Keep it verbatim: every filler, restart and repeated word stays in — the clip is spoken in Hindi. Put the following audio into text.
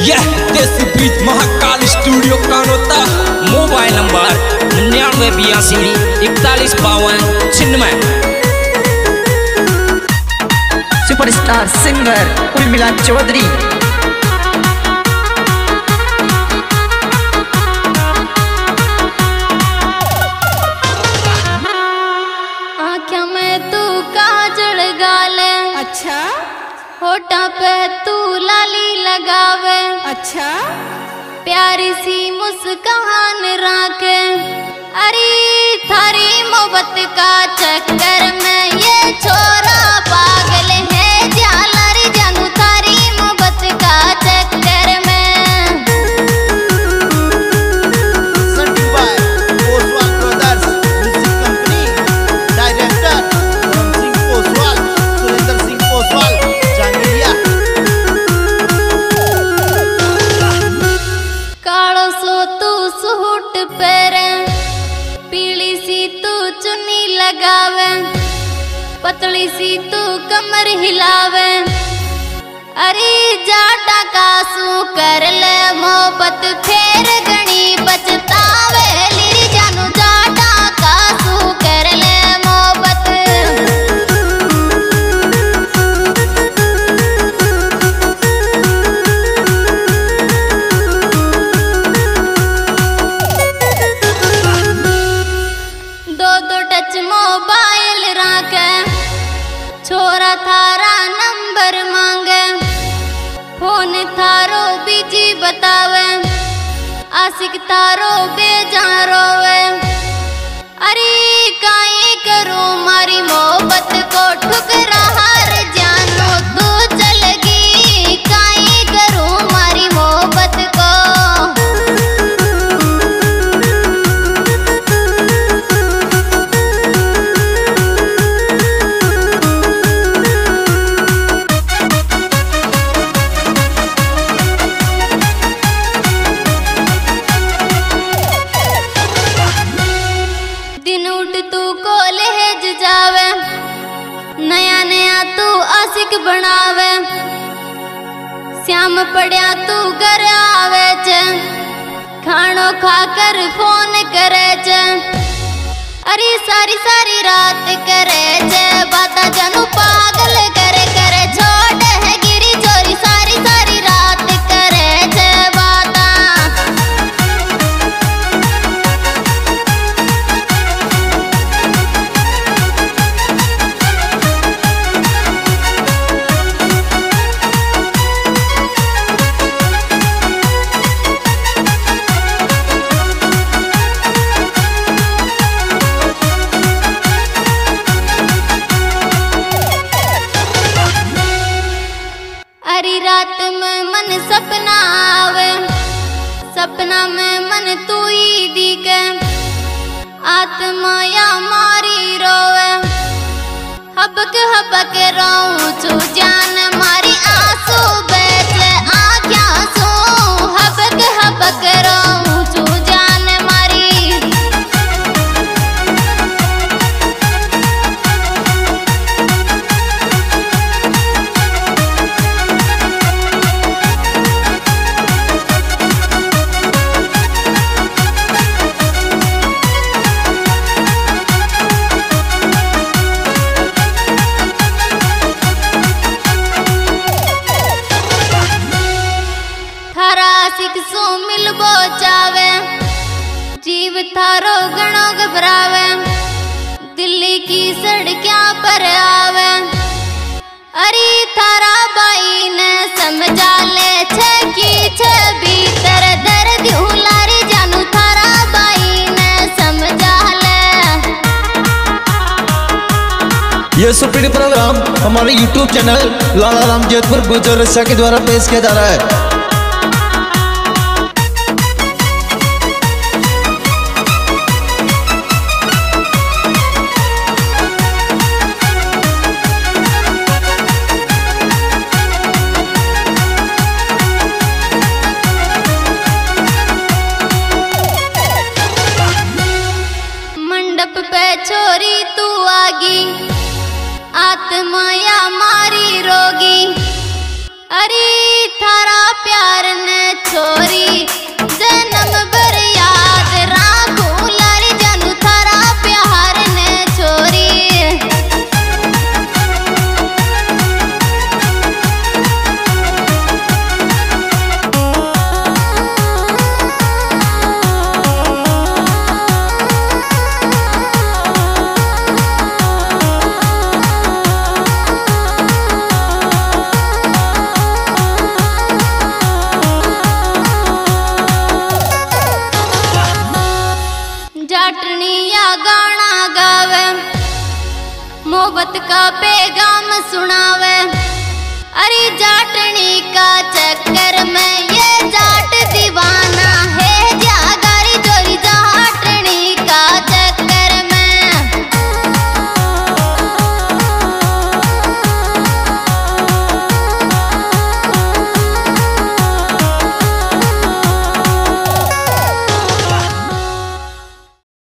यह देसी बीज Mahakal studio Kanota. Mobile number निन्यानवे बयासी इकतालीस बावन छिन्नवे। Superstar singer Urmila Chaudhary. आँखों में तू काजल गाले, अच्छा। होठा पे तू लाली लगावे, अच्छा। प्यारी सी मुस्कान राखे, अरे थारी मोहब्बत का चक्कर में ये छोरा पागल है। झालर जानू थारी मोहब्बत का चक्कर में। लगावे पतली सी तू कमर हिलावे, अरे जाटा कासू कर ले मोहब्बत फेर गणी बचतावे। लीरी जानू जाटा कासू कर ले मोहब्बत। दो दो टच मोबाइल राखे, छोरा थारा नंबर मांगे, फोन थारो बिजी बतावे, आशिक थारो बेजान रोवे। अरे काई करूं मारी मोहब्बत को ठुकरा हार जानो तू चलगी। काई करूं मारी मोहब्बत को। नया नया तू आशिक बनावे, श्याम पड़िया तू घर आवे च, खानो खाकर फोन करे च, अरे सारी सारी रात करे च, बाता जानू पागल करे करे छोड़ है गिरी चोरी। सारी सारी रात करे च बाता। रात में मन सपना आवे, सपना में मन तू ही दिखे, आत्मा या मारी रोवे, हबक हबक रोऊं छू जान मारी आंसू बैठे आँखों सू। हबक हबक रोऊं छू जान मारी। आशिक सो मिलबो चावे, जीव थारो घणो घबरावे, दिल्ली की सड़कियां पर आवे, अरे थारा बाई ने समझा ले छे की छे भीतर दर्द हुलारी जानू थारा बाई ने समझा ले। ये सुपीरियर प्रोग्राम हमारे यूट्यूब चैनल लाला राम जयपुर गुजर रसिया के द्वारा पेश किया जा रहा है।